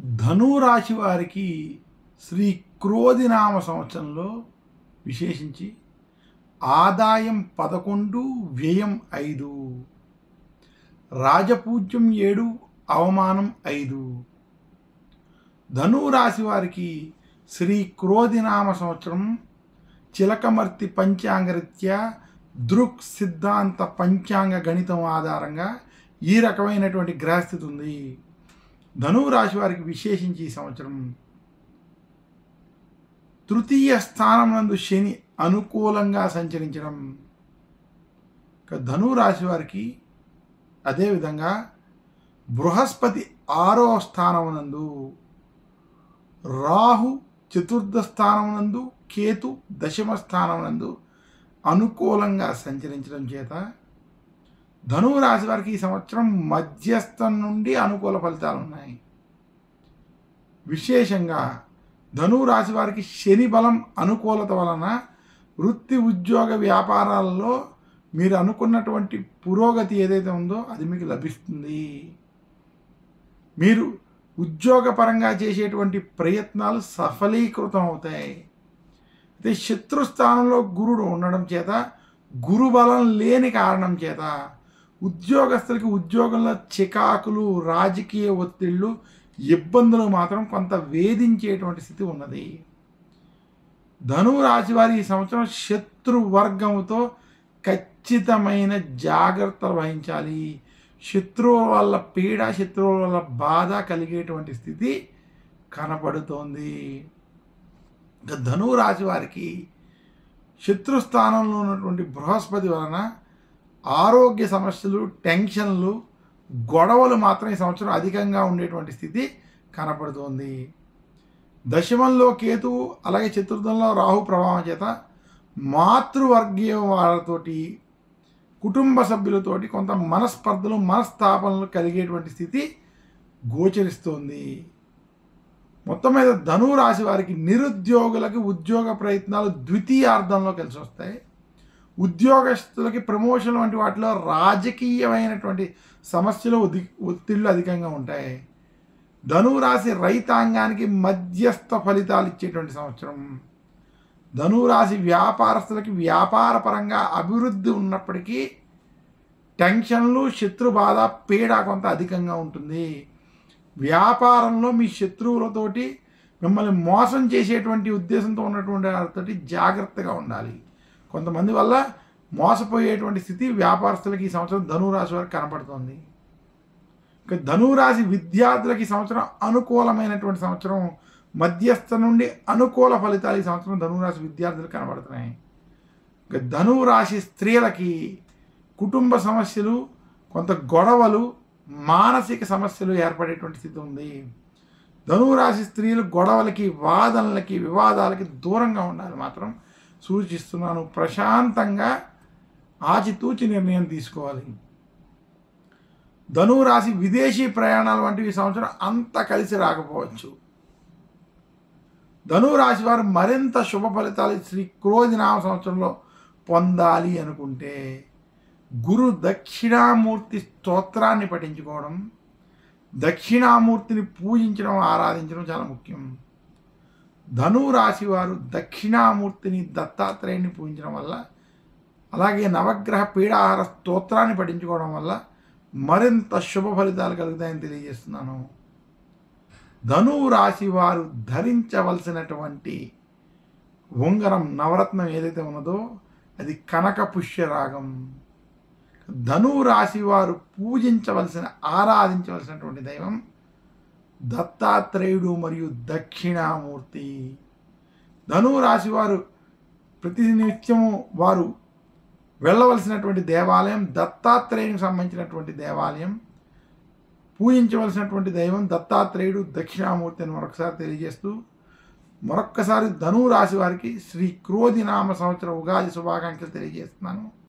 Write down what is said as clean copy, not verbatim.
ధనురాశి వారికి శ్రీ క్రోధినామ సంవత్సరంలో విశేషించి ఆదాయం 11, వ్యయం 5, రాజపూజ్యం 7, అవమానం 5. ధనురాశి వారికి శ్రీ క్రోధినామ సంవత్సరం చిలకమర్తి పంచాంగరీత్యా దృక్ సిద్ధాంత పంచాంగ గణితం ఆధారంగా ఈ రకమైనటువంటి గ్రహస్థితి ఉంది. ధనురాశి వారికి విశేషించి ఈ సంవత్సరం తృతీయ స్థానం నందు శని అనుకూలంగా సంచరించడం. ధనురాశి వారికి అదేవిధంగా బృహస్పతి 6వ స్థానం నందు, రాహు చతుర్థ స్థానం నందు, కేతు దశమ స్థానం నందు అనుకూలంగా సంచరించడం చేత ధనురాశి వారికి ఈ సంవత్సరం మధ్యస్థం నుండి అనుకూల ఫలితాలు ఉన్నాయి. విశేషంగా ధనురాశి వారికి శని బలం అనుకూలత వలన వృత్తి ఉద్యోగ వ్యాపారాలలో మీరు అనుకున్నటువంటి పురోగతి ఏదైతే ఉందో అది మీకు లభిస్తుంది. మీరు ఉద్యోగపరంగా చేసేటువంటి ప్రయత్నాలు సఫలీకృతం అవుతాయి. అయితే శత్రుస్థానంలో గురుడు ఉండడం చేత, గురు బలం లేని కారణం చేత ఉద్యోగస్తులకి ఉద్యోగంలో చికాకులు, రాజకీయ ఒత్తిళ్ళు, ఇబ్బందులు మాత్రం కొంత వేధించేటువంటి స్థితి ఉన్నది. ధనురాశి వారి ఈ సంవత్సరం శత్రువర్గంతో ఖచ్చితమైన జాగ్రత్తలు వహించాలి. శత్రువుల వల్ల పీడ, శత్రువుల వల్ల బాధ కలిగేటువంటి స్థితి కనపడుతోంది. ధనురాశి వారికి శత్రుస్థానంలో ఉన్నటువంటి బృహస్పతి వలన ఆరోగ్య సమస్యలు, టెన్షన్లు, గొడవలు మాత్రం ఈ సంవత్సరం అధికంగా ఉండేటువంటి స్థితి కనపడుతోంది. దశమంలో కేతువు, అలాగే చతుర్థంలో రాహు ప్రభావం చేత మాతృవర్గీయ వాళ్ళతోటి, కుటుంబ సభ్యులతోటి కొంత మనస్పర్ధలు, మనస్తాపనలు కలిగేటువంటి స్థితి గోచరిస్తోంది. మొత్తం మీద ధనురాశి వారికి నిరుద్యోగులకి ఉద్యోగ ప్రయత్నాలు ద్వితీయార్థంలో కలిసి వస్తాయి. ఉద్యోగస్తులకి ప్రమోషన్ వంటి వాటిలో రాజకీయమైనటువంటి సమస్యలు, ఒత్తిళ్ళు అధికంగా ఉంటాయి. ధనురాశి రైతాంగానికి మధ్యస్థ ఫలితాలు ఇచ్చేటువంటి సంవత్సరం. ధనురాశి వ్యాపారస్తులకి వ్యాపారపరంగా అభివృద్ధి ఉన్నప్పటికీ టెన్షన్లు, శత్రుబాధ, పీడ కొంత అధికంగా ఉంటుంది. వ్యాపారంలో మీ శత్రువులతోటి మిమ్మల్ని మోసం చేసేటువంటి ఉద్దేశంతో ఉన్నటువంటి వారితోటి జాగ్రత్తగా ఉండాలి. కొంతమంది వల్ల మోసపోయేటువంటి స్థితి వ్యాపారస్తులకి ఈ సంవత్సరం ధనురాశి వారికి కనపడుతుంది. ఇక ధనురాశి విద్యార్థులకి ఈ సంవత్సరం అనుకూలమైనటువంటి సంవత్సరం. మధ్యస్థ నుండి అనుకూల ఫలితాలు ఈ సంవత్సరం ధనురాశి విద్యార్థులకు కనబడుతున్నాయి. ఇక ధనురాశి స్త్రీలకి కుటుంబ సమస్యలు, కొంత గొడవలు, మానసిక సమస్యలు ఏర్పడేటువంటి స్థితి ఉంది. ధనురాశి స్త్రీలు గొడవలకి, వాదనలకి, వివాదాలకి దూరంగా ఉండాలి మాత్రం సూచిస్తున్నాను. ప్రశాంతంగా ఆచితూచి నిర్ణయం తీసుకోవాలి. ధనురాశి విదేశీ ప్రయాణాలు వంటివి ఈ సంవత్సరం అంత కలిసి రాకపోవచ్చు. ధనురాశి వారు మరింత శుభ ఫలితాలు శ్రీ క్రోధినామ సంవత్సరంలో పొందాలి అనుకుంటే గురు దక్షిణామూర్తి స్తోత్రాన్ని పఠించుకోవడం, దక్షిణామూర్తిని పూజించడం, ఆరాధించడం చాలా ముఖ్యం. ధనురాశి వారు దక్షిణామూర్తిని, దత్తాత్రేయుని పూజించడం వల్ల, అలాగే నవగ్రహ పీడాహార స్తోత్రాన్ని పఠించుకోవడం వల్ల మరింత శుభ ఫలితాలు కలుగుతాయని తెలియజేస్తున్నాను. ధనురాశి వారు ధరించవలసినటువంటి ఉంగరం, నవరత్నం ఏదైతే ఉన్నదో అది కనక పుష్యరాగం. ధనురాశి వారు పూజించవలసిన, ఆరాధించవలసినటువంటి దైవం దత్తాత్రేయుడు మరియు దక్షిణామూర్తి. ధనురాశి వారు ప్రతినిత్యము వారు వెళ్ళవలసినటువంటి దేవాలయం దత్తాత్రేయునికి సంబంధించినటువంటి దేవాలయం. పూజించవలసినటువంటి దైవం దత్తాత్రేయుడు, దక్షిణామూర్తి అని మరొకసారి తెలియజేస్తూ, మరొక్కసారి ధనురాశి వారికి శ్రీ క్రోధినామ సంవత్సర ఉగాది శుభాకాంక్షలు తెలియజేస్తున్నాను.